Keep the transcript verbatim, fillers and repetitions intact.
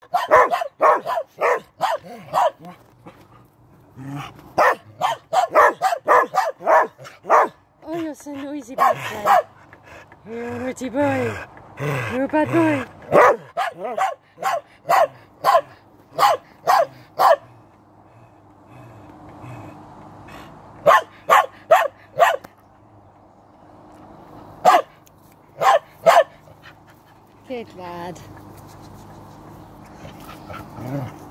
Oh, you're so noisy back there. You're a naughty boy. You're a bad boy. Good lad.